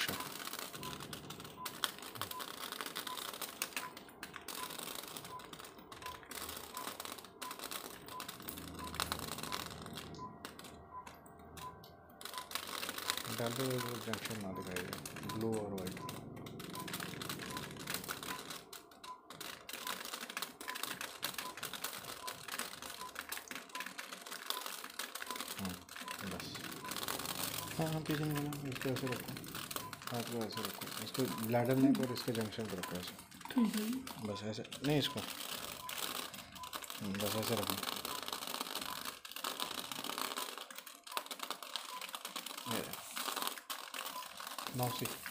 Junction. डालते हुए junction ना दिखाई ब्लू और वाइट। बस हाँ हाँ, पीछे नहीं जाना, इसको ऐसे रखो, हाथ को ऐसे रखो, इसको ब्लैडर में और इसके जंक्शन पर रखो ऐसे। ठीक है, बस ऐसे नहीं, इसको बस ऐसे रखो। मौसी